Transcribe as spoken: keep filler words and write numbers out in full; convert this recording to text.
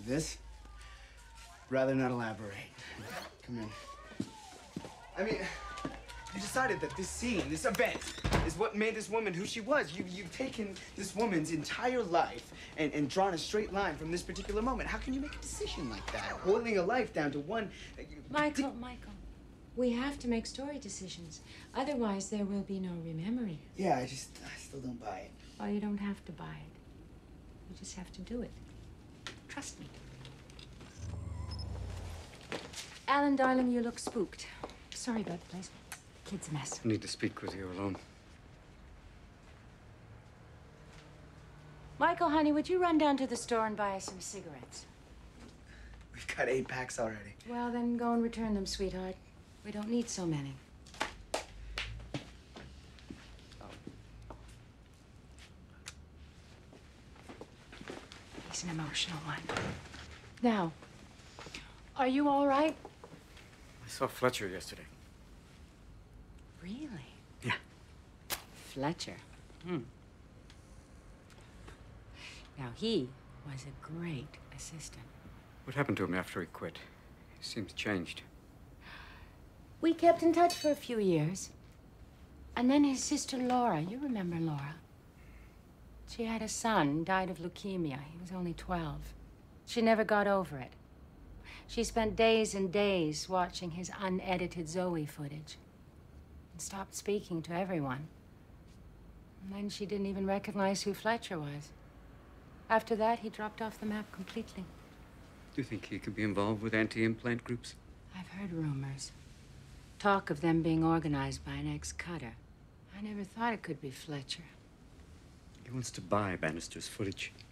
This? Rather not elaborate. Come in. I mean, you decided that this scene, this event, is what made this woman who she was. You, you've taken this woman's entire life and, and drawn a straight line from this particular moment. How can you make a decision like that? Boiling a life down to one... Michael, Michael, we have to make story decisions. Otherwise, there will be no remembering. Yeah, I just, I still don't buy it. Oh, you don't have to buy it. You just have to do it. Trust me. Alan, darling, you look spooked. Sorry about the place. Kid's a mess. I need to speak with you alone. Michael, honey, would you run down to the store and buy us some cigarettes? We've got eight packs already. Well, then go and return them, sweetheart. We don't need so many. He's an emotional one. Now, are you all right? I saw Fletcher yesterday. Really? Yeah. Fletcher. Hmm. Now, he was a great assistant. What happened to him after he quit? He seems changed. We kept in touch for a few years. And then his sister Laura, you remember Laura? She had a son, died of leukemia. He was only twelve. She never got over it. She spent days and days watching his unedited Zoe footage and stopped speaking to everyone. And then she didn't even recognize who Fletcher was. After that, he dropped off the map completely. Do you think he could be involved with anti-implant groups? I've heard rumors. Talk of them being organized by an ex-cutter. I never thought it could be Fletcher. He wants to buy Bannister's footage.